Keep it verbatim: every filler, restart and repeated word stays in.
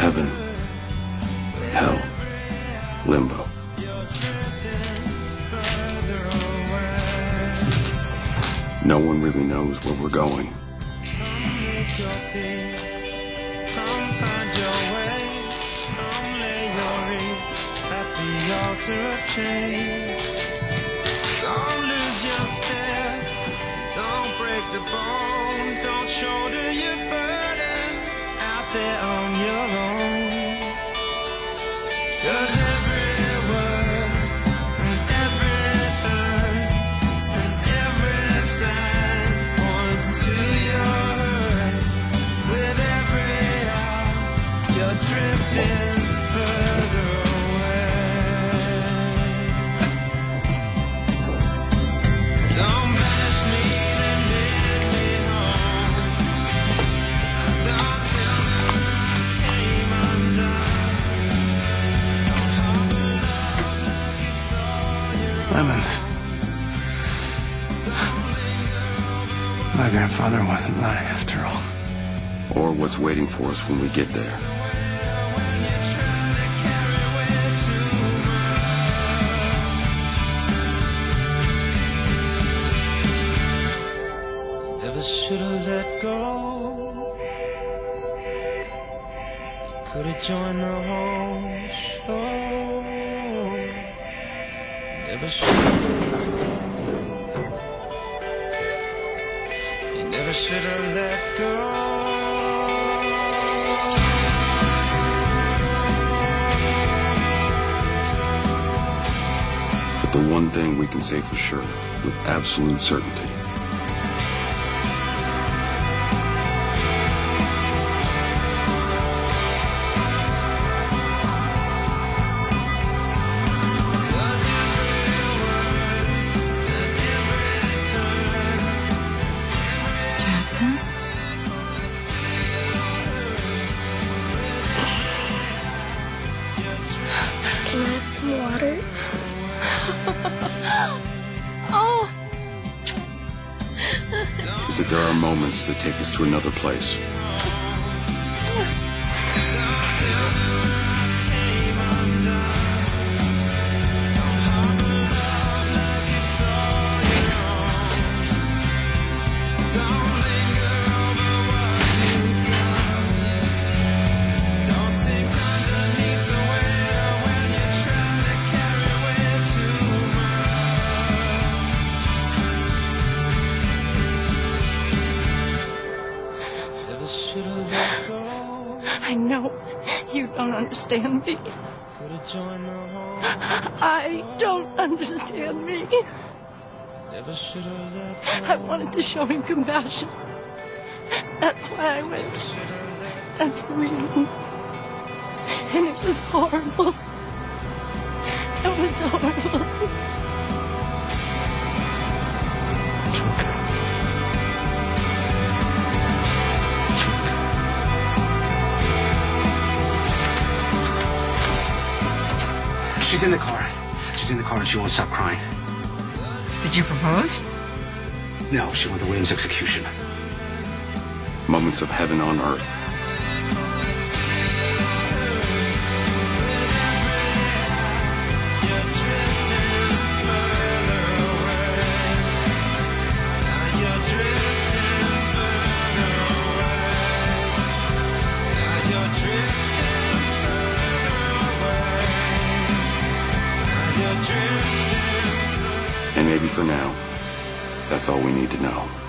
heaven, hell, limbo. No one really knows where we're going. Don't lose your step, don't break the bones, don't shoulder your burden out there on your own. 'Cause every word and every turn and every sign points to your hurt. With every hour you're drifting further away. Don't bash me to lead me home. Don't tell me where I came undone. Don't harbor love like it's all your own. Lemons. My grandfather wasn't lying after all. Or what's waiting for us when we get there. When you try to carry way too much. Never should have let go. Could have joined the whole show. Never should have. You never should have let go. But the one thing we can say for sure, with absolute certainty, Cause every word and every turn Jackson? points to your hurt. Can I have some water? Oh! is that there are moments that take us to another place. Don't tell me where I came undone. Don't harbor love like it's all your own. Don't linger over what you've done. Don't sink underneath the weight when you try to carry way too much. Never should have let go. I know you don't understand me. Could have joined the whole. I don't understand me. Never should have let I wanted to show him compassion. That's why I went. That's the reason. And it was horrible. It was horrible. She's in the car. She's in the car and she won't stop crying. Did you propose? No, she went to William's execution. Moments of heaven on earth. You're drifting further away. Now you're drifting further away. Now you're drifting further away. Now you're drifting. And maybe for now, that's all we need to know.